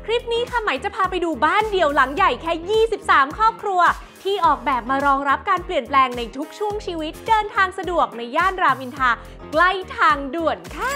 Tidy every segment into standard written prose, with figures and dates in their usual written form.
คลิปนี้ค่ะไหมจะพาไปดูบ้านเดี่ยวหลังใหญ่แค่23ครอบครัวที่ออกแบบมารองรับการเปลี่ยนแปลงในทุกช่วงชีวิตเดินทางสะดวกในย่านรามอินทราใกล้ทางด่วนค่ะ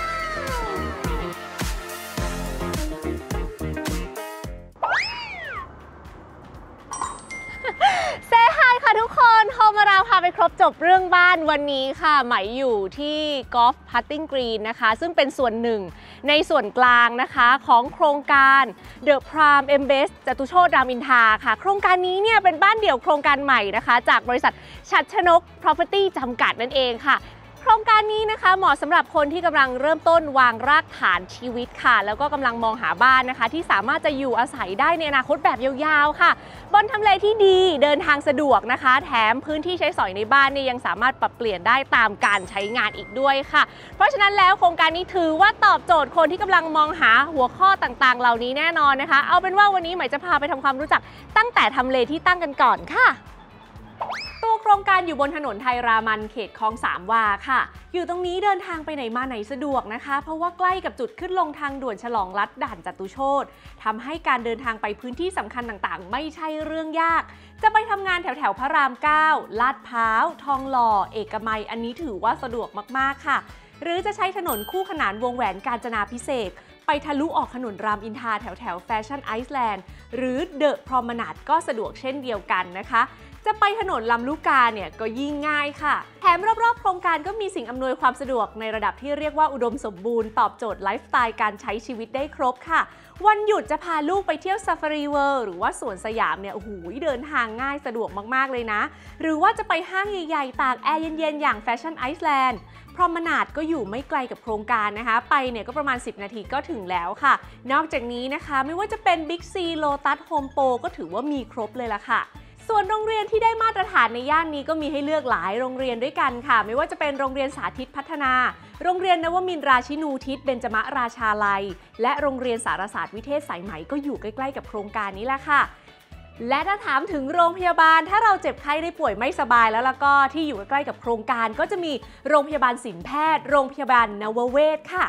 เซฮายค่ะทุกคนโฮมาราพาไปครบจบเรื่องบ้านวันนี้ค่ะไหมอยู่ที่กอล์ฟพัตติ้งกรีนนะคะซึ่งเป็นส่วนหนึ่งในส่วนกลางนะคะของโครงการ The Prime Embase จตุโชติรามอินทราค่ะโครงการนี้เนี่ยเป็นบ้านเดี่ยวโครงการใหม่นะคะจากบริษัทชัดชนก Property จำกัดนั่นเองค่ะโครงการนี้นะคะเหมาะสำหรับคนที่กำลังเริ่มต้นวางรากฐานชีวิตค่ะแล้วก็กำลังมองหาบ้านนะคะที่สามารถจะอยู่อาศัยได้ในอนาคตแบบยาวๆค่ะบนทำเลที่ดีเดินทางสะดวกนะคะแถมพื้นที่ใช้สอยในบ้านเนี่ยยังสามารถปรับเปลี่ยนได้ตามการใช้งานอีกด้วยค่ะเพราะฉะนั้นแล้วโครงการนี้ถือว่าตอบโจทย์คนที่กำลังมองหาหัวข้อต่างๆเหล่านี้แน่นอนนะคะเอาเป็นว่าวันนี้ไหมจะพาไปทำความรู้จักตั้งแต่ทำเลที่ตั้งกันก่อนค่ะตัวโครงการอยู่บนถนนไทยรามันเขตคลองสามวาค่ะอยู่ตรงนี้เดินทางไปไหนมาไหนสะดวกนะคะเพราะว่าใกล้กับจุดขึ้นลงทางด่วนฉลองรัฐด่านจตุโชติทำให้การเดินทางไปพื้นที่สำคัญต่างๆไม่ใช่เรื่องยากจะไปทำงานแถวพระราม 9 ลาดพร้าวทองหล่อเอกมัยอันนี้ถือว่าสะดวกมากๆค่ะหรือจะใช้ถนนคู่ขนานวงแหวนกาญจนาภิเษกไปทะลุออกถนนรามอินทราแถวแฟชั่นไอซ์แลนด์หรือเดอะพรอมนาดก็สะดวกเช่นเดียวกันนะคะจะไปถนนลำลูกกาเนี่ยก็ยิ่งง่ายค่ะแถมรอบๆโครงการก็มีสิ่งอำนวยความสะดวกในระดับที่เรียกว่าอุดมสมบูรณ์ตอบโจทย์ไลฟ์สไตล์การใช้ชีวิตได้ครบค่ะวันหยุดจะพาลูกไปเที่ยวซาฟารีเวิลด์หรือว่าสวนสยามเนี่ยโอ้โหเดินทางง่ายสะดวกมากๆเลยนะหรือว่าจะไปห้างใหญ่ๆตากแอร์เย็นๆอย่างแฟชั่นไอซ์แลนด์พรอมนาดก็อยู่ไม่ไกลกับโครงการนะคะไปเนี่ยก็ประมาณ10นาทีก็ถึงแล้วค่ะนอกจากนี้นะคะไม่ว่าจะเป็นบิ๊กซีโลตัสโฮมโปรก็ถือว่ามีครบเลยล่ะค่ะส่วนโรงเรียนที่ได้มาตรฐานในย่านนี้ก็มีให้เลือกหลายโรงเรียนด้วยกันค่ะไม่ว่าจะเป็นโรงเรียนสาธิตพัฒนาโรงเรียนนวมินทราชินูทิศเบญจมราชาลัยและโรงเรียนสารศาสตร์วิเทศสายไหมก็อยู่ใกล้ๆกับโครงการนี้แหละค่ะและถ้าถามถึงโรงพยาบาลถ้าเราเจ็บไข้ได้ป่วยไม่สบายแล้วก็ที่อยู่ใกล้ๆกับโครงการก็จะมีโรงพยาบาลศิลปแพทย์โรงพยาบาลนวเวศค่ะ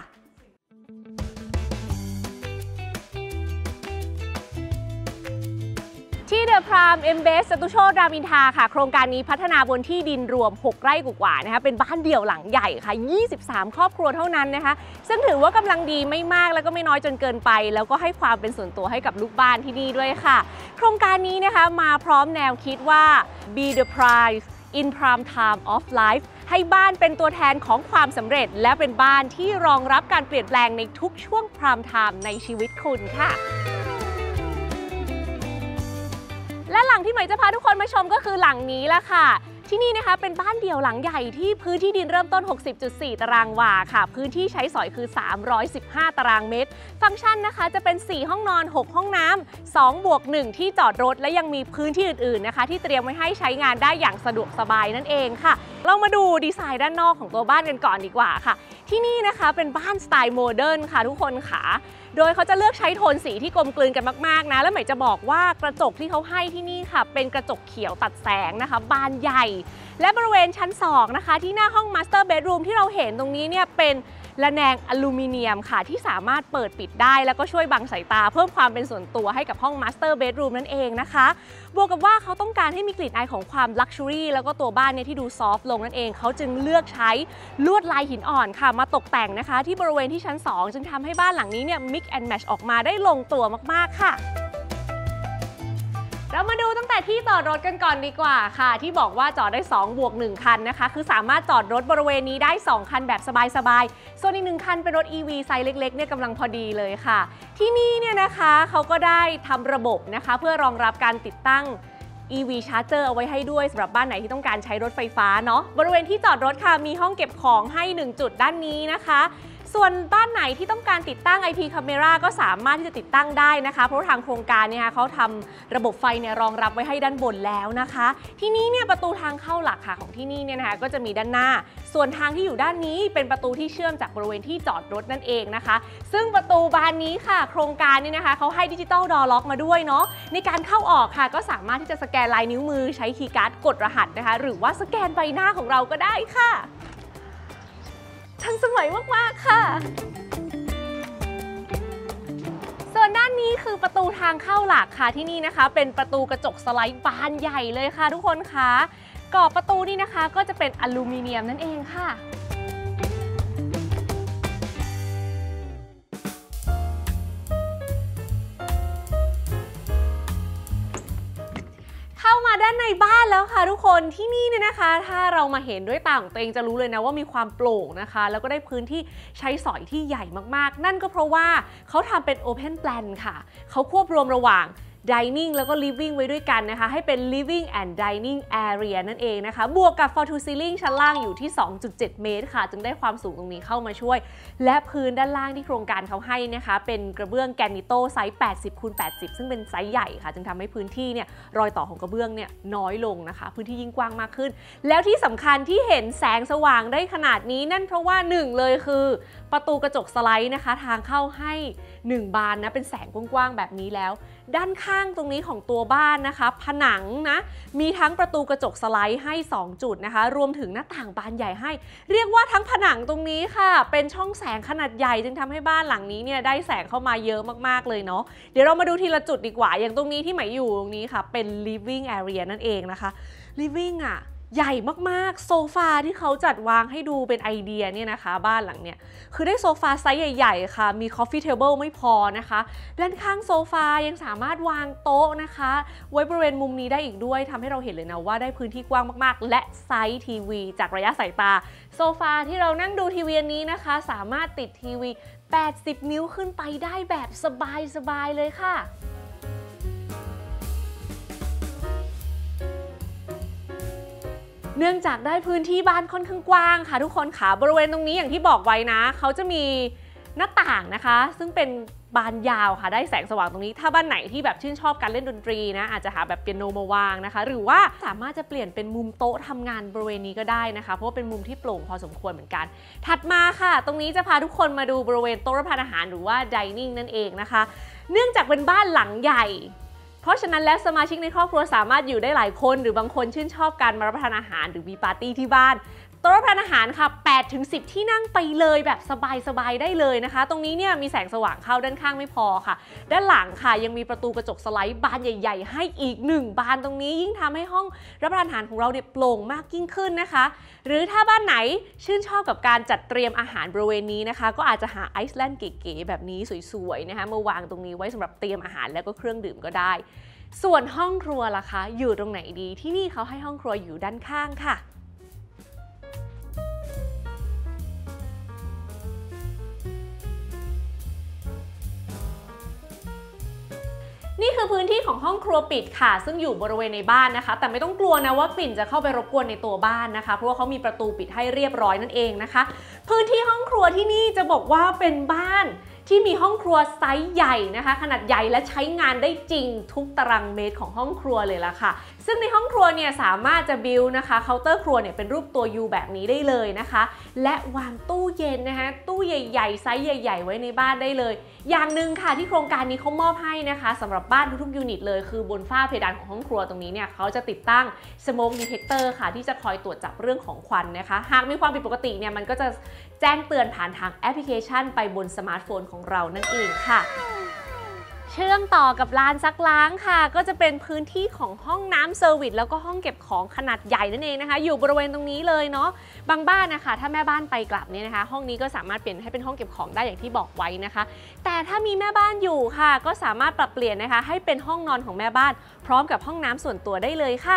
ที่ The Prime Embase จตุโชติรามอินทราค่ะโครงการนี้พัฒนาบนที่ดินรวม6ไร่กว่าๆนะคะเป็นบ้านเดี่ยวหลังใหญ่ค่ะ23ครอบครัวเท่านั้นนะคะซึ่งถือว่ากำลังดีไม่มากแล้วก็ไม่น้อยจนเกินไปแล้วก็ให้ความเป็นส่วนตัวให้กับลูกบ้านที่นี่ด้วยค่ะโครงการนี้นะคะมาพร้อมแนวคิดว่า Be the Prime in Prime Time of Life ให้บ้านเป็นตัวแทนของความสำเร็จและเป็นบ้านที่รองรับการเปลี่ยนแปลงในทุกช่วง Prime Time ในชีวิตคุณค่ะและหลังที่ไหมจะพาทุกคนมาชมก็คือหลังนี้ละค่ะที่นี่นะคะเป็นบ้านเดี่ยวหลังใหญ่ที่พื้นที่ดินเริ่มต้น 60.4 ตารางวาค่ะพื้นที่ใช้สอยคือ315ตารางเมตรฟังก์ชันนะคะจะเป็น4ห้องนอน6ห้องน้ำ2+1ที่จอดรถและยังมีพื้นที่อื่นๆนะคะที่เตรียมไว้ให้ใช้งานได้อย่างสะดวกสบายนั่นเองค่ะเรามาดูดีไซน์ด้านนอกของตัวบ้านกันก่อนดีกว่าค่ะที่นี่นะคะเป็นบ้านสไตล์โมเดิร์นค่ะทุกคนค่ะโดยเขาจะเลือกใช้โทนสีที่กลมกลืนกันมากๆนะแล้วไหมจะบอกว่ากระจกที่เขาให้ที่นี่ค่ะเป็นกระจกเขียวตัดแสงนะคะบานใหญ่และบริเวณชั้น2นะคะที่หน้าห้องมาสเตอร์เบดรูมที่เราเห็นตรงนี้เนี่ยเป็นระแนงอลูมิเนียมค่ะที่สามารถเปิดปิดได้แล้วก็ช่วยบังสายตาเพิ่มความเป็นส่วนตัวให้กับห้องมาสเตอร์เบดรูมนั่นเองนะคะบวกกับว่าเขาต้องการให้มีกลิ่นอายของความลักชัวรี่แล้วก็ตัวบ้านเนี่ยที่ดูซอฟต์ลงนั่นเองเขาจึงเลือกใช้ลวดลายหินอ่อนค่ะมาตกแต่งนะคะที่บริเวณที่ชั้น2จึงทำให้บ้านหลังนี้เนี่ย mix and match ออกมาได้ลงตัวมากๆค่ะเรามาดูตั้งแต่ที่จอดรถกันก่อนดีกว่าค่ะที่บอกว่าจอดได้2+1คันนะคะคือสามารถจอดรถบริเวณนี้ได้2คันแบบสบายๆส่วนอีก1คันเป็นรถ EV ไซส์เล็กๆเนี่ยกำลังพอดีเลยค่ะที่นี่เนี่ยนะคะเขาก็ได้ทำระบบนะคะเพื่อรองรับการติดตั้ง EV Charger เอาไว้ให้ด้วยสำหรับบ้านไหนที่ต้องการใช้รถไฟฟ้าเนาะบริเวณที่จอดรถค่ะมีห้องเก็บของให้1จุดด้านนี้นะคะส่วนบ้านไหนที่ต้องการติดตั้ง IP Camera ก็สามารถที่จะติดตั้งได้นะคะเพราะทางโครงการเนี่ยเขาทำระบบไฟเนี่ยรองรับไว้ให้ด้านบนแล้วนะคะที่นี่เนี่ยประตูทางเข้าหลักค่ะของที่นี่เนี่ยนะคะก็จะมีด้านหน้าส่วนทางที่อยู่ด้านนี้เป็นประตูที่เชื่อมจากบริเวณที่จอดรถนั่นเองนะคะซึ่งประตูบานนี้ค่ะโครงการนี่นะคะเขาให้ดิจิตอลดอร์ล็อกมาด้วยเนาะในการเข้าออกค่ะก็สามารถที่จะสแกนลายนิ้วมือใช้คีย์การ์ดกดรหัสนะคะหรือว่าสแกนใบหน้าของเราก็ได้ค่ะทันสมัยมากๆค่ะส่วนด้านนี้างเข้าหลักค่ะที่นี่นะคะเป็นประตูกระจกสไลด์บานใหญ่เลยค่ะทุกคนคะกรอบประตูนี่นะคะก็จะเป็นอลูมิเนียมนั่นเองค่ะเข้ามาด้านในบ้านแล้วค่ะทุกคนที่นี่เนี่ยนะคะถ้าเรามาเห็นด้วยตาของตัวเองจะรู้เลยนะว่ามีความโปร่งนะคะแล้วก็ได้พื้นที่ใช้สอยที่ใหญ่มากๆนั่นก็เพราะว่าเขาทำเป็น Open Plan ค่ะเขาควบรวมระหว่าง Dining แล้วก็ Living ไว้ด้วยกันนะคะให้เป็น Living and Dining Area นั่นเองนะคะบวกกับ Floor to Ceiling ชั้นล่างอยู่ที่ 2.7 เมตรค่ะจึงได้ความสูงตรงนี้เข้ามาช่วยและพื้นด้านล่างที่โครงการเขาให้นะคะเป็นกระเบื้องแกรนิโตไซส์ 80x80 ซึ่งเป็นไซส์ใหญ่ค่ะจึงทำให้พื้นที่เนี่ยรอยต่อของกระเบื้องเนี่ยน้อยลงนะคะพื้นที่ยิ่งกว้างมากขึ้นแล้วที่สำคัญที่เห็นแสงสว่างได้ขนาดนี้นั่นเพราะว่า1เลยคือประตูกระจกสไลด์นะคะทางเข้าให้1บานนะเป็นแสงกว้างๆแบบนี้แล้วด้านข้างตรงนี้ของตัวบ้านนะคะผนังนะมีทั้งประตูกระจกสไลด์ให้2จุดนะคะรวมถึงหน้าต่างบานใหญ่ให้เรียกว่าทั้งผนังตรงนี้ค่ะเป็นช่องแสงขนาดใหญ่จึงทำให้บ้านหลังนี้เนี่ยได้แสงเข้ามาเยอะมากๆเลยเนาะเดี๋ยวเรามาดูทีละจุดดีกว่าอย่างตรงนี้ที่หมายอยู่ตรงนี้ค่ะเป็น living area นั่นเองนะคะ living อ่ะใหญ่มากๆโซฟาที่เขาจัดวางให้ดูเป็นไอเดียเนี่ยนะคะบ้านหลังเนี่ยคือได้โซฟาไซส์ใหญ่ๆค่ะมี coffee table ไม่พอนะคะด้านข้างโซฟายังสามารถวางโต๊ะนะคะไว้บริเวณมุมนี้ได้อีกด้วยทำให้เราเห็นเลยนะว่าได้พื้นที่กว้างมากๆและไซส์ทีวีจากระยะสายตาโซฟาที่เรานั่งดูทีวีนี้นะคะสามารถติดทีวี80 นิ้วขึ้นไปได้แบบสบายๆเลยค่ะเนื่องจากได้พื้นที่บ้านค่อนข้างกว้างค่ะทุกคนค่ะบริเวณตรงนี้อย่างที่บอกไว้นะเขาจะมีหน้าต่างนะคะซึ่งเป็นบานยาวค่ะได้แสงสว่างตรงนี้ถ้าบ้านไหนที่แบบชื่นชอบการเล่นดนตรีนะอาจจะหาแบบเปียโนมาวางนะคะหรือว่าสามารถจะเปลี่ยนเป็นมุมโต๊ะทำงานบริเวณนี้ก็ได้นะคะเพราะว่าเป็นมุมที่โปร่งพอสมควรเหมือนกันถัดมาค่ะตรงนี้จะพาทุกคนมาดูบริเวณโต๊ะรับประทานอาหารหรือว่า dining นั่นเองนะคะเนื่องจากเป็นบ้านหลังใหญ่เพราะฉะนั้นแล้วสมาชิกในครอบครัวสามารถอยู่ได้หลายคนหรือบางคนชื่นชอบการมารับประทานอาหารหรือมีปาร์ตี้ที่บ้านโต๊ะรับประทานอาหารค่ะ 8-10 ที่นั่งไปเลยแบบสบายๆได้เลยนะคะตรงนี้เนี่ยมีแสงสว่างเข้าด้านข้างไม่พอค่ะด้านหลังค่ะยังมีประตูกระจกสไลด์บานใหญ่ๆให้อีก1บานตรงนี้ยิ่งทำให้ห้องรับประทานอาหารของเราเนี่ยโปร่งมากยิ่งขึ้นนะคะหรือถ้าบ้านไหนชื่นชอบกับการจัดเตรียมอาหารบริเวณนี้นะคะก็อาจจะหาไอซ์แลนด์เก๋ๆแบบนี้สวยๆนะคะมาวางตรงนี้ไว้สำหรับเตรียมอาหารแล้วก็เครื่องดื่มก็ได้ส่วนห้องครัวล่ะคะอยู่ตรงไหนดีที่นี่เขาให้ห้องครัวอยู่ด้านข้างค่ะนี่คือพื้นที่ของห้องครัวปิดค่ะซึ่งอยู่บริเวณในบ้านนะคะแต่ไม่ต้องกลัวนะว่ากลิ่นจะเข้าไปรบกวนในตัวบ้านนะคะเพราะว่าเขามีประตูปิดให้เรียบร้อยนั่นเองนะคะพื้นที่ห้องครัวที่นี่จะบอกว่าเป็นบ้านที่มีห้องครัวไซส์ใหญ่นะคะขนาดใหญ่และใช้งานได้จริงทุกตารางเมตรของห้องครัวเลยล่ะค่ะซึ่งในห้องครัวเนี่ยสามารถจะบิวนะคะเคาน์เตอร์ครัวเนี่ยเป็นรูปตัว U แบบนี้ได้เลยนะคะและวางตู้เย็นนะคะตู้ใหญ่ๆไซส์ใหญ่ๆไว้ในบ้านได้เลยอย่างหนึ่งค่ะที่โครงการนี้เขามอบให้นะคะสำหรับบ้านทุกๆยูนิตเลยคือบนฝ้าเพดานของห้องครัวตรงนี้เนี่ยเขาจะติดตั้ง Smoke Detector ค่ะที่จะคอยตรวจจับเรื่องของควันนะคะหากมีความผิดปกติเนี่ยมันก็จะแจ้งเตือนผ่านทางแอปพลิเคชันไปบนสมาร์ทโฟนของเรานั่นเองค่ะเชื่อมต่อกับลานซักล้างค่ะก็จะเป็นพื้นที่ของห้องน้ำเซอร์วิสแล้วก็ห้องเก็บของขนาดใหญ่นั่นเองนะคะอยู่บริเวณตรงนี้เลยเนาะบางบ้านนะคะถ้าแม่บ้านไปกลับเนี่ยนะคะห้องนี้ก็สามารถเปลี่ยนให้เป็นห้องเก็บของได้อย่างที่บอกไว้นะคะแต่ถ้ามีแม่บ้านอยู่ค่ะก็สามารถปรับเปลี่ยนนะคะให้เป็นห้องนอนของแม่บ้านพร้อมกับห้องน้ำส่วนตัวได้เลยค่ะ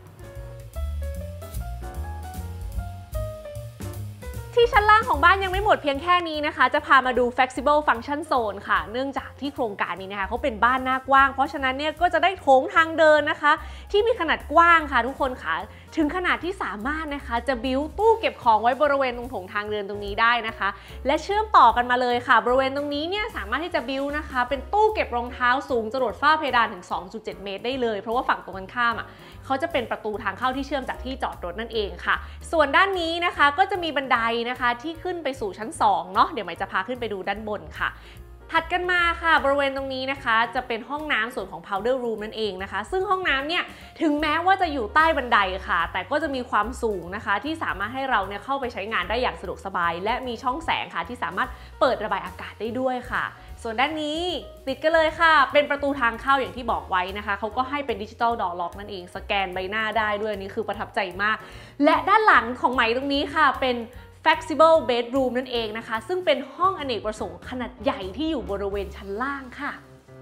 ที่ชั้นล่างของบ้านยังไม่หมดเพียงแค่นี้นะคะจะพามาดู flexible function zone ค่ะเนื่องจากที่โครงการนี้นะคะเขาเป็นบ้านหน้ากว้างเพราะฉะนั้นเนี่ยก็จะได้โถงทางเดินนะคะที่มีขนาดกว้างค่ะทุกคนค่ะถึงขนาดที่สามารถนะคะจะบิ้วตู้เก็บของไว้บริเวณตรงโถงทางเดินตรงนี้ได้นะคะและเชื่อมต่อกันมาเลยค่ะบริเวณตรงนี้เนี่ยสามารถที่จะบิ้วนะคะเป็นตู้เก็บรองเท้าสูงจรดฝ้าเพดานถึง 2.7 เมตรได้เลยเพราะว่าฝั่งตรงกันข้ามเขาจะเป็นประตูทางเข้าที่เชื่อมจากที่จอดรถนั่นเองค่ะส่วนด้านนี้นะคะก็จะมีบันไดนะคะที่ขึ้นไปสู่ชั้น2เนาะเดี๋ยวใหม่จะพาขึ้นไปดูด้านบนค่ะถัดกันมาค่ะบริเวณตรงนี้นะคะจะเป็นห้องน้ำส่วนของ powder room นั่นเองนะคะซึ่งห้องน้ำเนี่ยถึงแม้ว่าจะอยู่ใต้บันไดค่ะแต่ก็จะมีความสูงนะคะที่สามารถให้เราเนี่ยเข้าไปใช้งานได้อย่างสะดวกสบายและมีช่องแสงค่ะที่สามารถเปิดระบายอากาศได้ด้วยค่ะส่วนด้านนี้ติดกันเลยค่ะเป็นประตูทางเข้าอย่างที่บอกไว้นะคะเขาก็ให้เป็นดิจิตอลดอร์ล็อกนั่นเองสแกนใบหน้าได้ด้วยนี่คือประทับใจมากและด้านหลังของไหมตรงนี้ค่ะเป็น flexible bedroom นั่นเองนะคะซึ่งเป็นห้องอเนกประสงค์ขนาดใหญ่ที่อยู่บริเวณชั้นล่างค่ะ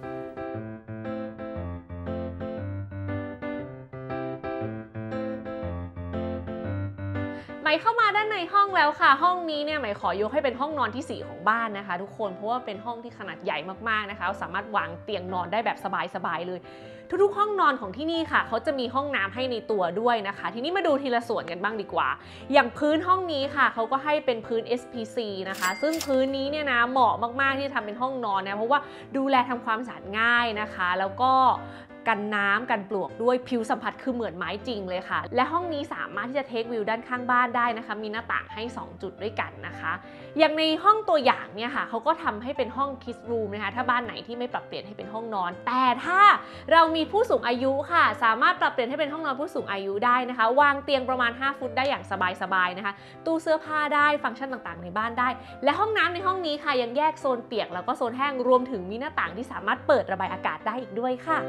ไหมเข้ามาด้านในห้องแล้วค่ะห้องนี้เนี่ยไหมขอยกให้เป็นห้องนอนที่4ของบ้านนะคะทุกคนเพราะว่าเป็นห้องที่ขนาดใหญ่มากๆนะคะสามารถวางเตียงนอนได้แบบสบายๆเลยทุกๆห้องนอนของที่นี่ค่ะเขาจะมีห้องน้ำให้ในตัวด้วยนะคะทีนี้มาดูทีละส่วนกันบ้างดีกว่าอย่างพื้นห้องนี้ค่ะเขาก็ให้เป็นพื้น SPC นะคะซึ่งพื้นนี้เนี่ยนะเหมาะมากๆที่จะทำเป็นห้องนอนนะเพราะว่าดูแลทำความสะอาดง่ายนะคะแล้วก็กันน้ำกันปลวกด้วยผิวสัมผัสคือเหมือนไม้จริงเลยค่ะและห้องนี้สามารถที่จะเทควิวด้านข้างบ้านได้นะคะมีหน้าต่างให้2จุดด้วยกันนะคะอย่างในห้องตัวอย่างเนี่ยค่ะเขาก็ทำให้เป็นห้อง Kids Room นะคะถ้าบ้านไหนที่ไม่ปรับเปลี่ยนให้เป็นห้องนอนแต่ถ้าเรามีผู้สูงอายุค่ะสามารถปรับเปลี่ยนให้เป็นห้องนอนผู้สูงอายุได้นะคะวางเตียงประมาณ5ฟุตได้อย่างสบายๆนะคะตู้เสื้อผ้าได้ฟังก์ชันต่างๆในบ้านได้และห้องน้ำในห้องนี้ค่ะยังแยกโซนเปียกแล้วก็โซนแห้งรวมถึงมีหน้าต่างที่สามารถเปิดระบายอากาศได้อีกด้วยค่ะ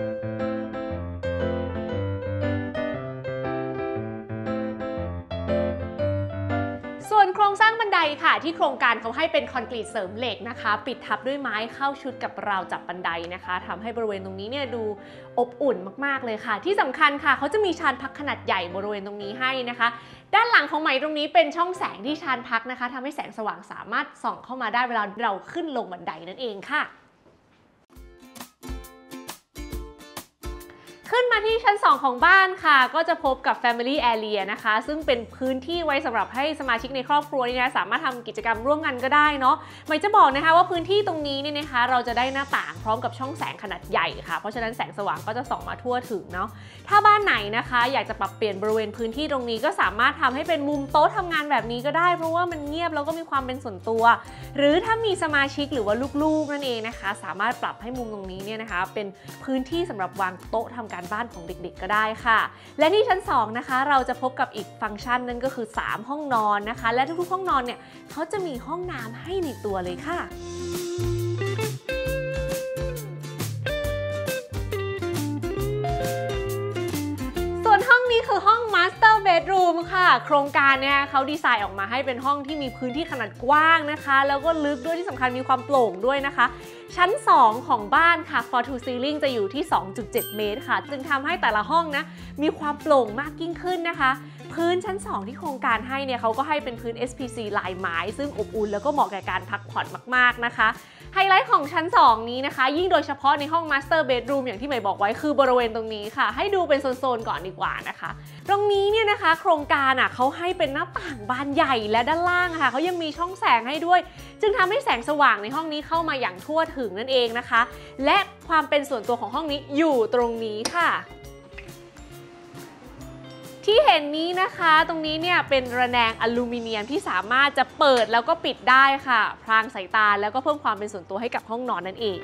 ส่วนโครงสร้างบันไดค่ะที่โครงการเขาให้เป็นคอนกรีตเสริมเหล็กนะคะปิดทับด้วยไม้เข้าชุดกับราวจับบันไดนะคะทำให้บริเวณตรงนี้เนี่ยดูอบอุ่นมากๆเลยค่ะที่สำคัญค่ะเขาจะมีชานพักขนาดใหญ่บริเวณตรงนี้ให้นะคะด้านหลังของไหมตรงนี้เป็นช่องแสงที่ชานพักนะคะทำให้แสงสว่างสามารถส่องเข้ามาได้เวลาเราขึ้นลงบันไดนั่นเองค่ะขึ้นมาที่ชั้น2ของบ้านค่ะก็จะพบกับ Family Area นะคะซึ่งเป็นพื้นที่ไว้สำหรับให้สมาชิกในครอบครัวนี่นะสามารถทำกิจกรรมร่วมกันก็ได้เนาะไหมจะบอกนะคะว่าพื้นที่ตรงนี้เนี่ยนะคะเราจะได้หน้าต่างพร้อมกับช่องแสงขนาดใหญ่ค่ะเพราะฉะนั้นแสงสว่างก็จะส่องมาทั่วถึงเนาะถ้าบ้านไหนนะคะอยากจะปรับเปลี่ยนบริเวณพื้นที่ตรงนี้ก็สามารถทำให้เป็นมุมโต๊ะทำงานแบบนี้ก็ได้เพราะว่ามันเงียบแล้วก็มีความเป็นส่วนตัวหรือถ้ามีสมาชิกหรือว่าลูกๆนั่นเองนะคะสามารถปรับให้มุมตรงนี้เนี่ยนะคะเป็นพื้นที่สำหรับวางโต๊ะทำการบ้านของเด็กๆก็ได้ค่ะและที่ชั้น2นะคะเราจะพบกับอีกฟังก์ชันนั่นก็คือ3ห้องนอนนะคะและทุกๆห้องนอนเนี่ยเขาจะมีห้องน้ำให้ในตัวเลยค่ะส่วนห้องนี้คือห้อง Master Bedroom ค่ะโครงการเนี่ยเขาดีไซน์ออกมาให้เป็นห้องที่มีพื้นที่ขนาดกว้างนะคะแล้วก็ลึกด้วยที่สำคัญมีความโปร่งด้วยนะคะชั้น2ของบ้านค่ะ Floor to Ceiling จะอยู่ที่ 2.7 เมตรค่ะจึงทำให้แต่ละห้องนะมีความโปร่งมากยิ่งขึ้นนะคะพื้นชั้น2ที่โครงการให้เนี่ยเขาก็ให้เป็นพื้น SPC ลายไม้ซึ่งอบอุ่นแล้วก็เหมาะแก่การพักผ่อนมากๆนะคะไฮไลท์ของชั้น2นี้นะคะยิ่งโดยเฉพาะในห้อง Master Bedroom อย่างที่ใหม่บอกไว้คือบริเวณตรงนี้ค่ะให้ดูเป็นโซนๆก่อนดีกว่านะคะตรงนี้เนี่ยนะคะโครงการเขาให้เป็นหน้าต่างบานใหญ่และด้านล่างค่ะเขายังมีช่องแสงให้ด้วยจึงทำให้แสงสว่างในห้องนี้เข้ามาอย่างทั่วถึงนั่นเองนะคะและความเป็นส่วนตัวของห้องนี้อยู่ตรงนี้ค่ะที่เห็นนี้นะคะตรงนี้เนี่ยเป็นระแนงอลูมิเนียมที่สามารถจะเปิดแล้วก็ปิดได้ค่ะพรางสายตาแล้วก็เพิ่มความเป็นส่วนตัวให้กับห้องนอนนั่นเอง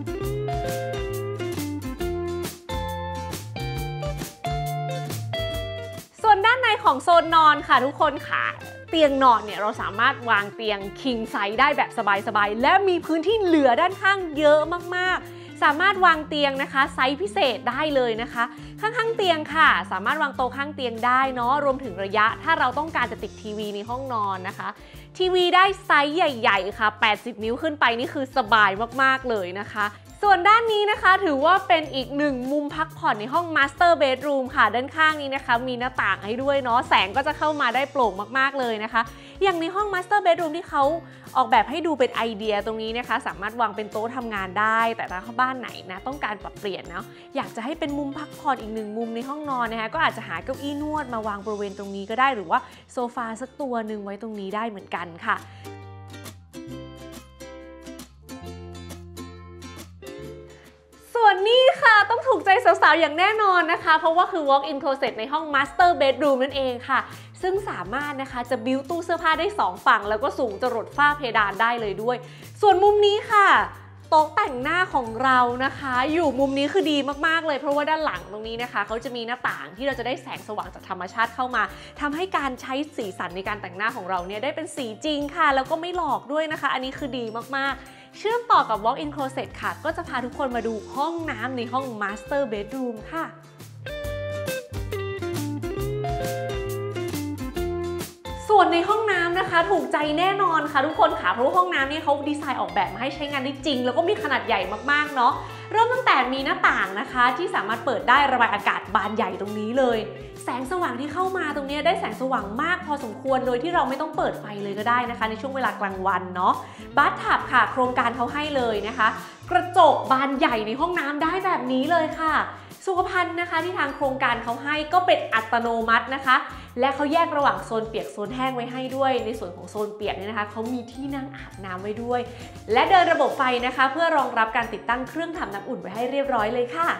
ส่วนด้านในของโซนนอนค่ะทุกคนค่ะเตียงนอนเนี่ยเราสามารถวางเตียง King Size ได้แบบสบายๆและมีพื้นที่เหลือด้านข้างเยอะมากๆสามารถวางเตียงนะคะไซส์พิเศษได้เลยนะคะข้างๆเตียงค่ะสามารถวางโต๊ะข้างเตียงได้เนาะรวมถึงระยะถ้าเราต้องการจะติดทีวีในห้องนอนนะคะทีวีได้ไซส์ใหญ่ๆค่ะ80 นิ้วขึ้นไปนี่คือสบายมากๆเลยนะคะส่วนด้านนี้นะคะถือว่าเป็นอีกหนึ่งมุมพักผ่อนในห้อง Master Bedroom ค่ะด้านข้างนี้นะคะมีหน้าต่างให้ด้วยเนาะแสงก็จะเข้ามาได้โปร่งมากๆเลยนะคะอย่างในห้อง Master Bedroom ที่เขาออกแบบให้ดูเป็นไอเดียตรงนี้นะคะสามารถวางเป็นโต๊ะทำงานได้แต่ถ้าบ้านไหนนะต้องการปรับเปลี่ยนเนาะอยากจะให้เป็นมุมพักผ่อนอีกหนึ่งมุมในห้องนอนนะคะก็อาจจะหาเก้าอี้นวดมาวางบริเวณตรงนี้ก็ได้หรือว่าโซฟาสักตัวหนึ่งไว้ตรงนี้ได้เหมือนกันค่ะส่วนนี้ค่ะต้องถูกใจสาวๆอย่างแน่นอนนะคะเพราะว่าคือ walk-in closet ในห้อง Master Bedroom นั่นเองค่ะซึ่งสามารถนะคะจะบิ้วตู้เสื้อผ้าได้2ฝั่งแล้วก็สูงจรดฝ้าเพดานได้เลยด้วยส่วนมุมนี้ค่ะโต๊ะแต่งหน้าของเรานะคะอยู่มุมนี้คือดีมากๆเลยเพราะว่าด้านหลังตรงนี้นะคะเขาจะมีหน้าต่างที่เราจะได้แสงสว่างจากธรรมชาติเข้ามาทำให้การใช้สีสันในการแต่งหน้าของเราเนี่ยได้เป็นสีจริงค่ะแล้วก็ไม่หลอกด้วยนะคะอันนี้คือดีมากๆเชื่อมต่อกับ Walk-in Closet ค่ะก็จะพาทุกคนมาดูห้องน้ำในห้อง Master Bedroom ค่ะส่วนในห้องน้ำนะคะถูกใจแน่นอนค่ะทุกคนค่ะเพราะว่าห้องน้ำนี่เขาดีไซน์ออกแบบมาให้ใช้งานได้จริงแล้วก็มีขนาดใหญ่มากๆเนาะเริ่มตั้งแต่มีหน้าต่างนะคะที่สามารถเปิดได้ระบายอากาศบานใหญ่ตรงนี้เลยแสงสว่างที่เข้ามาตรงนี้ได้แสงสว่างมากพอสมควรโดยที่เราไม่ต้องเปิดไฟเลยก็ได้นะคะในช่วงเวลากลางวันเนาะบาธทับค่ะโครงการเขาให้เลยนะคะกระจกบานใหญ่ในห้องน้ำได้แบบนี้เลยค่ะสุขภัณฑ์นะคะที่ทางโครงการเขาให้ก็เป็นอัตโนมัตินะคะและเขาแยกระหว่างโซนเปียกโซนแห้งไว้ให้ด้วยในส่วนของโซนเปียกเนี่ยนะคะเขามีที่นั่งอาบน้ำไว้ด้วยและเดินระบบไฟนะคะเพื่อรองรับการติดตั้งเครื่องทำน้ำอุ่นไว้ให้เรียบร้อยเลยค่ะ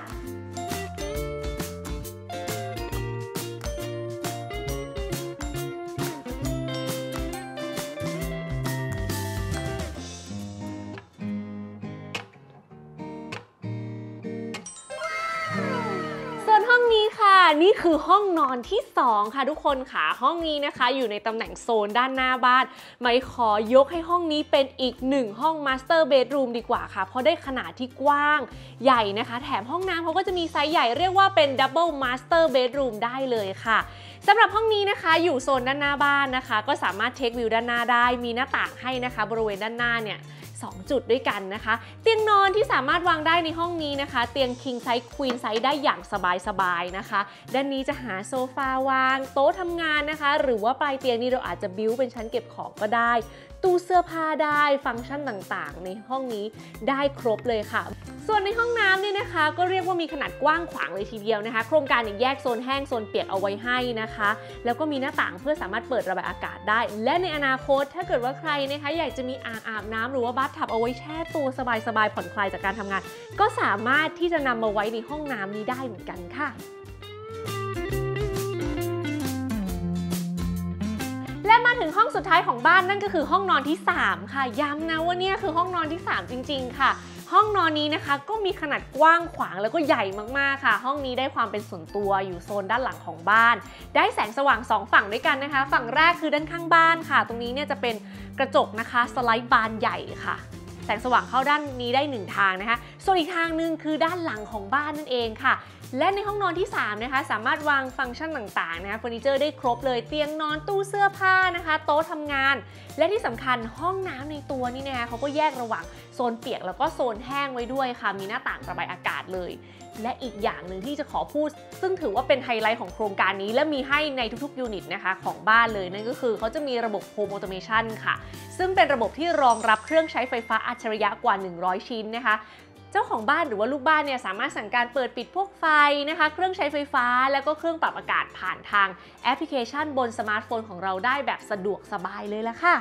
ห้องนี้ค่ะนี่คือห้องนอนที่2ค่ะทุกคนค่ะห้องนี้นะคะอยู่ในตำแหน่งโซนด้านหน้าบ้านไม่ขอยกให้ห้องนี้เป็นอีก1ห้อง Master Bedroom ดีกว่าค่ะเพราะได้ขนาดที่กว้างใหญ่นะคะแถมห้องน้ำเขาก็จะมีไซส์ใหญ่เรียกว่าเป็น Double Master Bedroom ได้เลยค่ะสำหรับห้องนี้นะคะอยู่โซนด้านหน้าบ้านนะคะก็สามารถเทควิวด้านหน้าได้มีหน้าต่างให้นะคะบริเวณด้านหน้าเนี่ย2 จุดด้วยกันนะคะเตียงนอนที่สามารถวางได้ในห้องนี้นะคะเตียง King Size Queen Size ได้อย่างสบายๆนะคะด้านนี้จะหาโซฟาวางโต๊ะทำงานนะคะหรือว่าปลายเตียงนี้เราอาจจะบิ้วเป็นชั้นเก็บของก็ได้ตู้เสื้อผ้าได้ฟังก์ชันต่างๆในห้องนี้ได้ครบเลยค่ะส่วนในห้องน้ำเนี่ยนะคะก็เรียกว่ามีขนาดกว้างขวางเลยทีเดียวนะคะโครงการแยกโซนแห้งโซนเปียกเอาไว้ให้นะคะแล้วก็มีหน้าต่างเพื่อสามารถเปิดระบายอากาศได้และในอนาคตถ้าเกิดว่าใครนะคะอยากจะมีอ่างอาบน้ำหรือว่าบัธทับเอาไว้แช่ตัวสบายๆผ่อนคลายจากการทำงานก็สามารถที่จะนำมาไว้ในห้องน้ำนี้ได้เหมือนกันค่ะและมาถึงห้องสุดท้ายของบ้านนั่นก็คือห้องนอนที่3ค่ะย้ำนะว่าเนี่ยคือห้องนอนที่3จริงๆค่ะห้องนอนนี้นะคะก็มีขนาดกว้างขวางแล้วก็ใหญ่มากๆค่ะห้องนี้ได้ความเป็นส่วนตัวอยู่โซนด้านหลังของบ้านได้แสงสว่าง2ฝั่งด้วยกันนะคะฝั่งแรกคือด้านข้างบ้านค่ะตรงนี้เนี่ยจะเป็นกระจกนะคะสไลด์บานใหญ่ค่ะแสงสว่างเข้าด้านนี้ได้1ทางนะคะส่วนอีกทางนึงคือด้านหลังของบ้านนั่นเองค่ะและในห้องนอนที่3นะคะสามารถวางฟังก์ชันต่างๆนะคะเฟอร์นิเจอร์ได้ครบเลยเตียงนอนตู้เสื้อผ้านะคะโต๊ะทำงานและที่สำคัญห้องน้ำในตัวนี่นะคะเขาก็แยกระหว่างโซนเปียกแล้วก็โซนแห้งไว้ด้วยค่ะมีหน้าต่างระบายอากาศเลยและอีกอย่างหนึ่งที่จะขอพูดซึ่งถือว่าเป็นไฮไลท์ของโครงการนี้และมีให้ในทุกๆยูนิตนะคะของบ้านเลยนั่นก็คือเขาจะมีระบบ Home Automation ค่ะซึ่งเป็นระบบที่รองรับเครื่องใช้ไฟฟ้าอัจฉริยะกว่า100ชิ้นนะคะเจ้าของบ้านหรือว่าลูกบ้านเนี่ยสามารถสั่งการเปิดปิดพวกไฟนะคะเครื่องใช้ไฟฟ้าแล้วก็เครื่องปรับอากาศผ่านทางแอปพลิเคชันบนสมาร์ทโฟนของเราได้แบบสะดวกสบายเลยละค่ะ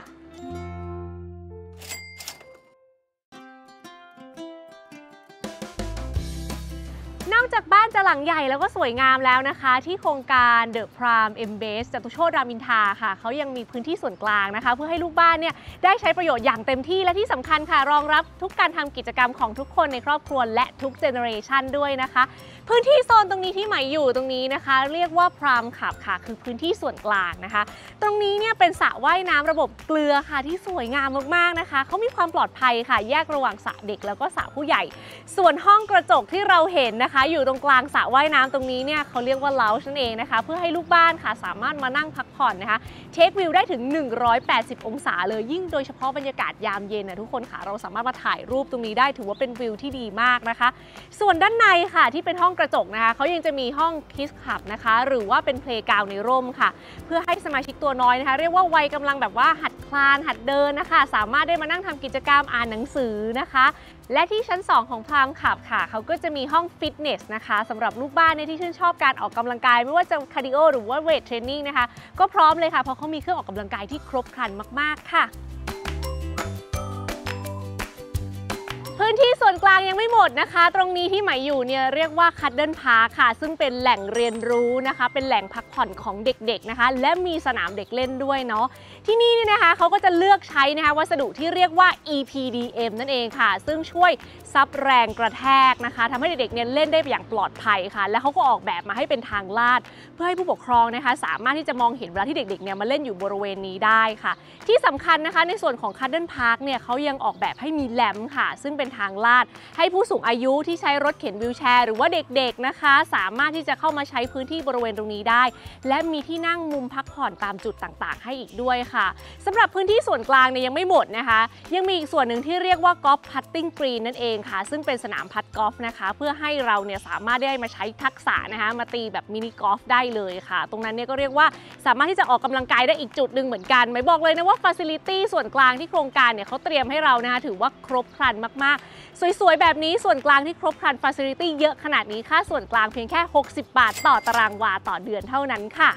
นอกจากบ้านจะหลังใหญ่แล้วก็สวยงามแล้วนะคะที่โครงการ The Prime Embase จตุโชติรามอินทราค่ะเขายังมีพื้นที่ส่วนกลางนะคะเพื่อให้ลูกบ้านเนี่ยได้ใช้ประโยชน์อย่างเต็มที่และที่สำคัญค่ะรองรับทุกการทำกิจกรรมของทุกคนในครอบครัวและทุกเจเนอเรชันด้วยนะคะพื้นที่โซนตรงนี้ที่หมายอยู่ตรงนี้นะคะเรียกว่า Prime Club ค่ะคือพื้นที่ส่วนกลางนะคะตรงนี้เนี่ยเป็นสระว่ายน้ำระบบเกลือค่ะที่สวยงามมากๆนะคะเขามีความปลอดภัยค่ะแยกระหว่างสระเด็กแล้วก็สระผู้ใหญ่ส่วนห้องกระจกที่เราเห็นนะคะอยู่ตรงกลางสระว่ายน้ำตรงนี้เนี่ยเขาเรียกว่า lounge นั่นเองนะคะเพื่อให้ลูกบ้านค่ะสามารถมานั่งพักผ่อนนะคะเทควิวได้ถึง180องศาเลยยิ่งโดยเฉพาะบรรยากาศยามเย็นนะทุกคนค่ะเราสามารถมาถ่ายรูปตรงนี้ได้ถือว่าเป็นวิวที่ดีมากนะคะส่วนด้านในค่ะที่เป็นห้องกระจกนะคะเขายังจะมีห้อง Kids Club นะคะหรือว่าเป็น Playground ในร่มค่ะเพื่อให้สมาชิกตัวน้อยนะคะเรียกว่าวัยกำลังแบบว่าหัดคลานหัดเดินนะคะสามารถได้มานั่งทำกิจกรรมอ่านหนังสือนะคะและที่ชั้น2ของ Prime Club ค่ะเขาก็จะมีห้องฟิตเนสนะคะสำหรับลูกบ้านที่ชื่นชอบการออกกำลังกายไม่ว่าจะคาร์ดิโอหรือว่าเวทเทรนนิ่งนะคะก็พร้อมเลยค่ะเพราะเขามีเครื่องออกกำลังกายที่ครบครันมากๆค่ะพื้นที่ส่วนกลางยังไม่หมดนะคะตรงนี้ที่ไหมอยู่เนี่ยเรียกว่า Cuddle Park ค่ะซึ่งเป็นแหล่งเรียนรู้นะคะเป็นแหล่งพักผ่อนของเด็กๆนะคะและมีสนามเด็กเล่นด้วยเนาะที่นี่เนี่ยนะคะเขาก็จะเลือกใช้นะคะวัสดุที่เรียกว่า EPDM นั่นเองค่ะซึ่งช่วยซับแรงกระแทกนะคะทำให้เด็กๆเนี่ยเล่นได้อย่างปลอดภัยค่ะและเขาก็ออกแบบมาให้เป็นทางลาดเพื่อให้ผู้ปกครองนะคะสามารถที่จะมองเห็นเวลาที่เด็กๆเนี่ยมาเล่นอยู่บริเวณนี้ได้ค่ะที่สำคัญนะคะในส่วนของ Cuddle Park เนี่ยเขายังออกแบบให้มีแลมป์ค่ะซึ่งเป็นทางลาดให้ผู้สูงอายุที่ใช้รถเข็นวีลแชร์หรือว่าเด็กๆนะคะสามารถที่จะเข้ามาใช้พื้นที่บริเวณตรงนี้ได้และมีที่นั่งมุมพักผ่อนตามจุดต่างๆให้อีกด้วยค่ะสำหรับพื้นที่ส่วนกลางเนี่ยยังไม่หมดนะคะยังมีอีกส่วนหนึ่งที่เรียกว่ากอล์ฟพัตติ้งกรีนนั่นเองค่ะซึ่งเป็นสนามพัดกอล์ฟนะคะเพื่อให้เราเนี่ยสามารถได้มาใช้ทักษะนะคะมาตีแบบมินิกอล์ฟได้เลยค่ะตรงนั้นเนี่ยก็เรียกว่าสามารถที่จะออกกำลังกายได้อีกจุดหนึ่งเหมือนกันไม่บอกเลยนะว่าฟาซิลิตี้ส่วนกลางที่โครงการเนี่ยเขาเตรียมให้เรานะคะถือว่าครบครันมากๆสวยๆแบบนี้ส่วนกลางที่ครบครันฟาซิลิตี้เยอะขนาดนี้ค่าส่วนกลางเพียงแค่60 บาทต่อตารางวาต่อเดือนเท่านั้นค่ะ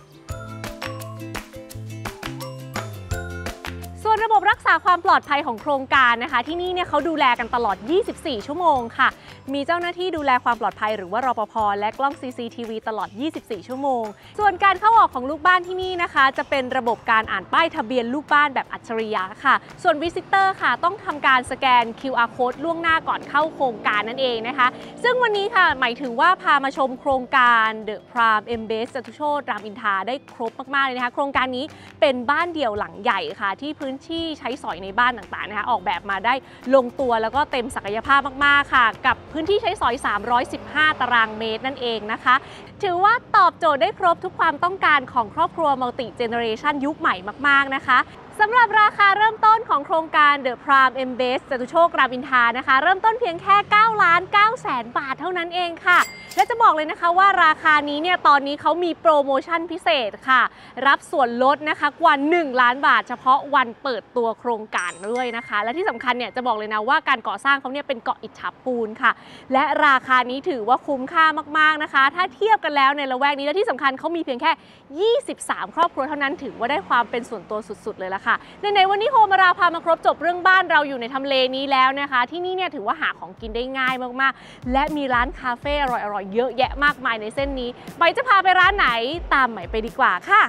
ส่วนระบบรักษาความปลอดภัยของโครงการนะคะที่นี่เนี่ยเขาดูแลกันตลอด24ชั่วโมงค่ะมีเจ้าหน้าที่ดูแลความปลอดภัยหรือว่ารปภและกล้อง CCTV ตลอด24ชั่วโมงส่วนการเข้าออกของลูกบ้านที่นี่นะคะจะเป็นระบบการอ่านป้ายทะเบียนลูกบ้านแบบอัจฉริยะค่ะส่วน Visitor ค่ะต้องทำการสแกน QR Code ล่วงหน้าก่อนเข้าโครงการนั่นเองนะคะซึ่งวันนี้ค่ะหมายถึงว่าพามาชมโครงการ The Prime Embase จตุโชติรามอินทราได้ครบมากๆเลยนะคะโครงการนี้เป็นบ้านเดี่ยวหลังใหญ่ค่ะที่พื้นที่ใช้สอยในบ้านต่างๆนะคะออกแบบมาได้ลงตัวแล้วก็เต็มศักยภาพมากๆค่ะกับพื้นที่ใช้สอย315ตารางเมตรนั่นเองนะคะถือว่าตอบโจทย์ได้ครบทุกความต้องการของครอบครัวมัลติเจเนอเรชันยุคใหม่มากๆนะคะสำหรับราคาเริ่มต้นของโครงการ The Prime Embase จตุโชครามอินทรานะคะเริ่มต้นเพียงแค่9,900,000 บาทเท่านั้นเองค่ะและจะบอกเลยนะคะว่าราคานี้เนี่ยตอนนี้เขามีโปรโมชั่นพิเศษค่ะรับส่วนลดนะคะกว่า1 ล้านบาทเฉพาะวันเปิดตัวโครงการด้วยนะคะและที่สำคัญเนี่ยจะบอกเลยนะว่าการก่อสร้างเขาเนี่ยเป็นเกาะอิฐฉาบปูนค่ะและราคานี้ถือว่าคุ้มค่ามากๆนะคะถ้าเทียบกันแล้วในละแวกนี้และที่สำคัญเขามีเพียงแค่23ครอบครัวเท่านั้นถือว่าได้ความเป็นส่วนตัวสุดๆเลยละค่ะในวันนี้โฮมาราพามาครบจบเรื่องบ้านเราอยู่ในทำเลนี้แล้วนะคะที่นี่เนี่ยถือว่าหาของกินได้ง่ายมากๆและมีร้านคาเฟ่อร่อยๆเยอะแยะมากมายในเส้นนี้ใบจะพาไปร้านไหนตามใหม่ไปดีกว่าค่ะ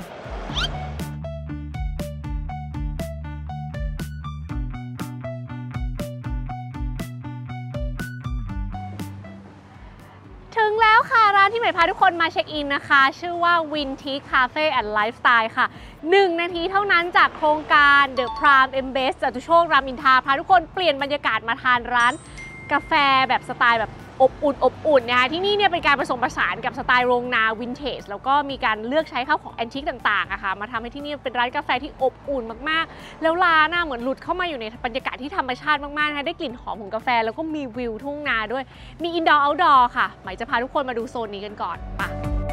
ถึงแล้วค่ะร้านที่ใหม่พาทุกคนมาเช็คอินนะคะชื่อว่า Vintage Cafe and Lifestyle ค่ะ1 นาทีเท่านั้นจากโครงการ The Prime Embase จตุโชครามอินทราพาทุกคนเปลี่ยนบรรยากาศมาทานร้านกาแฟแบบสไตล์แบบอบอุ่นนะคะที่นี่เนี่ยเป็นการผสมผสานกับสไตล์โรงนาวินเทจแล้วก็มีการเลือกใช้ข้าวของแอนทิคต่างๆอะค่ะมาทำให้ที่นี่เป็นร้านกาแฟที่อบอุ่นมากๆแล้วร้านเหมือนหลุดเข้ามาอยู่ในบรรยากาศที่ธรรมชาติมากๆนะคะได้กลิ่นหอมของกาแฟแล้วก็มีวิวทุ่งนาด้วยมีอินดอร์เอาท์ดอร์ค่ะหมายจะพาทุกคนมาดูโซนนี้กันก่อนป่ะ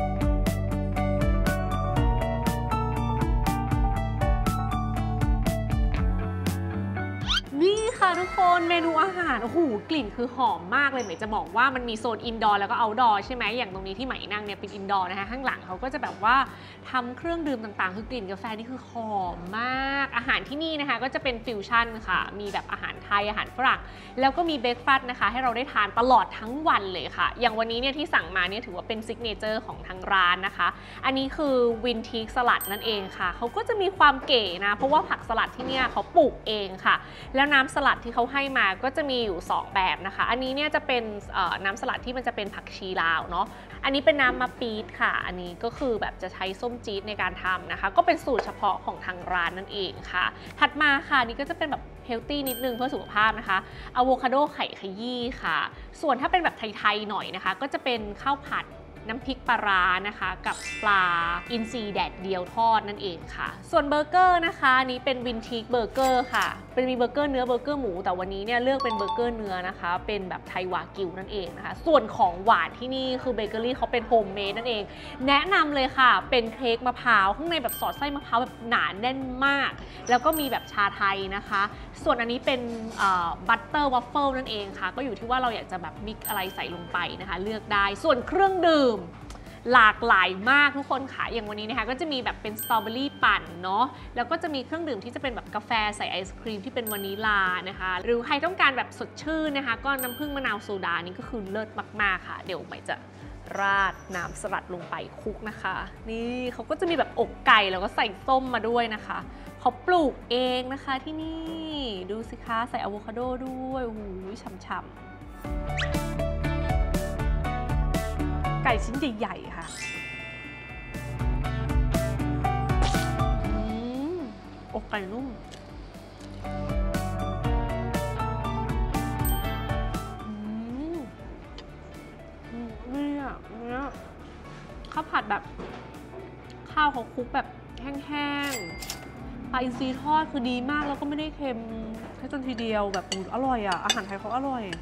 นี่ค่ะทุกคนเมนูอาหารโอ้โหกลิ่นคือหอมมากเลยหมายจะบอกว่ามันมีโซนอินดอร์แล้วก็เอาท์ดอร์ใช่ไหมอย่างตรงนี้ที่ไหมนั่งเนี่ยเป็นอินดอร์นะคะข้างหลังเขาก็จะแบบว่าทำเครื่องดื่มต่างๆคือกลิ่นกาแฟนี่คือหอมมากอาหารที่นี่นะคะก็จะเป็นฟิวชั่นค่ะมีแบบอาหารไทยอาหารฝรั่งแล้วก็มีเบรคฟาสต์นะคะให้เราได้ทานตลอดทั้งวันเลยค่ะอย่างวันนี้เนี่ยที่สั่งมาเนี่ยถือว่าเป็นซิกเนเจอร์ของทางร้านนะคะอันนี้คือวินทีสลัดนั่นเองค่ะเขาก็จะมีความเก๋นะเพราะว่าผักสลัดที่เนี่ยเขาปลูกเองค่ะแล้วน้ำสลัดที่เขาให้มาก็จะมีอยู่2แบบนะคะอันนี้เนี่ยจะเป็นน้ำสลัดที่มันจะเป็นผักชีลาวเนาะอันนี้เป็นน้ำมะปี๊ดค่ะอันนี้ก็คือแบบจะใช้ส้มจี๊ดในการทำนะคะก็เป็นสูตรเฉพาะของทางร้านนั่นเองค่ะถัดมาค่ะนี่ก็จะเป็นแบบเฮลตี้นิดนึงเพื่อสุขภาพนะคะอะโวคาโดไข่ขยี้ค่ะส่วนถ้าเป็นแบบไทยๆหน่อยนะคะก็จะเป็นข้าวผัดน้ำพริกปลาร้านะคะกับปลาอินทรีแดดเดียวทอดนั่นเองค่ะส่วนเบอร์เกอร์นะคะนี้เป็นวินทีเบอร์เกอร์ค่ะเป็นมีเบอร์เกอร์เนื้อเบอร์เกอร์หมูแต่วันนี้เนี่ยเลือกเป็นเบอร์เกอร์เนื้อนะคะเป็นแบบไทยวากิวนั่นเองนะคะส่วนของหวานที่นี่คือเบเกอรี่เขาเป็นโฮมเมดนั่นเองแนะนำเลยค่ะเป็นเค้กมะพร้าวข้างในแบบสอดไส้มะพร้าวแบบหนาแน่นมากแล้วก็มีแบบชาไทยนะคะส่วนอันนี้เป็นบัตเตอร์วัฟเฟิลนั่นเองค่ะก็อยู่ที่ว่าเราอยากจะแบบมิกอะไรใส่ลงไปนะคะเลือกได้ส่วนเครื่องดื่มหลากหลายมากทุกคนค่ะอย่างวันนี้นะคะก็จะมีแบบเป็นสตรอเบอรี่ปั่นเนาะแล้วก็จะมีเครื่องดื่มที่จะเป็นแบบกาแฟใส่ไอศครีมที่เป็นวานิลานะคะหรือใครต้องการแบบสดชื่นนะคะก็น้ำผึ้งมะนาวโซดานี่ก็คือเลิศมากๆค่ะเดี๋ยวใหม่จะราดน้ำสลัดลงไปคลุกนะคะนี่เขาก็จะมีแบบอกไก่แล้วก็ใส่ส้มมาด้วยนะคะเขาปลูกเองนะคะที่นี่ดูสิคะใส่อะโวคาโดด้วยโอ้โหฉ่ำๆไก่ชิ้นใหญ่ๆค่ะอกไก่นุ่มเนี่ยข้าวผัดแบบข้าวเขาคลุกแบบแห้งๆปลาอินทรีทอดคือดีมากแล้วก็ไม่ได้เค็มแค่จนทีเดียวแบบอร่อยอ่ะอาหารไทยเขาอร่อย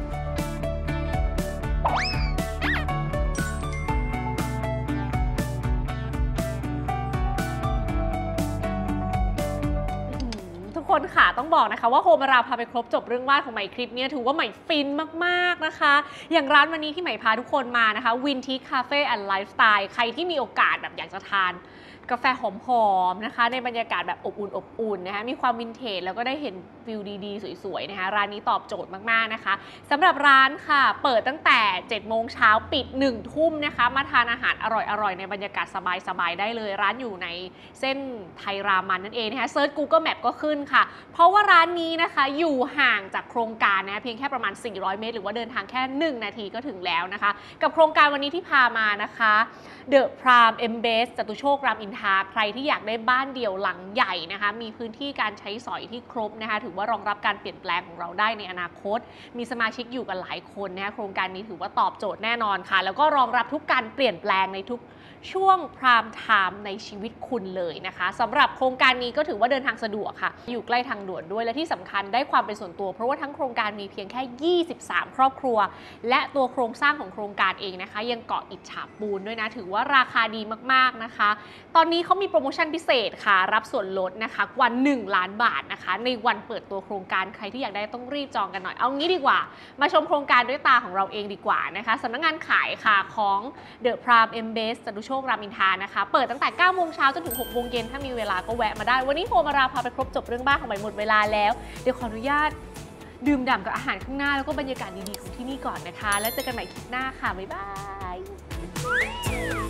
ทุกคนค่ะต้องบอกนะคะว่าโฮมราพาไปครบจบเรื่องบ้านของใหม่คลิปนี้ถือว่าใหม่ฟินมากๆนะคะอย่างร้านวันนี้ที่ใหม่พาทุกคนมานะคะวินทีคาเฟ่แอนด์ไลฟ์สไตล์ใครที่มีโอกาสแบบอยากจะทานกาแฟหอมๆนะคะในบรรยากาศแบบอบอุ่นนะคะมีความวินเทจแล้วก็ได้เห็นวิวดีๆสวยๆนะคะร้านนี้ตอบโจทย์มากๆนะคะสำหรับร้านค่ะเปิดตั้งแต่7 โมงเช้าปิด1 ทุ่มนะคะมาทานอาหารอร่อยๆในบรรยากาศสบายๆได้เลยร้านอยู่ในเส้นไทยรามันนั่นเองนะคะเซิร์ช Google Map ก็ขึ้นค่ะเพราะว่าร้านนี้นะคะอยู่ห่างจากโครงการนะเพียงแค่ประมาณ400 เมตรหรือว่าเดินทางแค่1 นาทีก็ถึงแล้วนะคะกับโครงการวันนี้ที่พามานะคะเดอะพรามเอ็มเบสจตุโชครามอินทราใครที่อยากได้บ้านเดี่ยวหลังใหญ่นะคะมีพื้นที่การใช้สอยที่ครบนะคะถือว่ารองรับการเปลี่ยนแปลงของเราได้ในอนาคตมีสมาชิกอยู่กันหลายคนนะคะโครงการนี้ถือว่าตอบโจทย์แน่นอนค่ะแล้วก็รองรับทุกการเปลี่ยนแปลงในทุกช่วงพรามไทม์ในชีวิตคุณเลยนะคะสำหรับโครงการนี้ก็ถือว่าเดินทางสะดวกค่ะอยู่ใกล้ทางด่วนด้วยและที่สำคัญได้ความเป็นส่วนตัวเพราะว่าทั้งโครงการมีเพียงแค่23 ครอบครัวและตัวโครงสร้างของโครงการเองนะคะยังเกาะอิฐฉาบปูนด้วยนะถือว่าราคาดีมากๆนะคะตอนนี้เขามีโปรโมชั่นพิเศษค่ะรับส่วนลดนะคะกว่า1 ล้านบาทนะคะในวันเปิดตัวโครงการใครที่อยากได้ต้องรีบจองกันหน่อยเอางี้ดีกว่ามาชมโครงการด้วยตาของเราเองดีกว่านะคะสำนักงานขายค่ะของ The Prime Embase จตุโชครามอินทรานะคะเปิดตั้งแต่ 9 โมงเช้าจนถึง 6 โมงเย็นถ้ามีเวลาก็แวะมาได้วันนี้โฮมาราพาไปครบจบเรื่องบ้านของใหม่หมดเวลาแล้วเดี๋ยวขออนุญาตดื่มด่ำกับอาหารข้างหน้าแล้วก็บรรยากาศดีๆของที่นี่ก่อนนะคะแล้วเจอกันใหม่คลิปหน้าค่ะบ๊ายบาย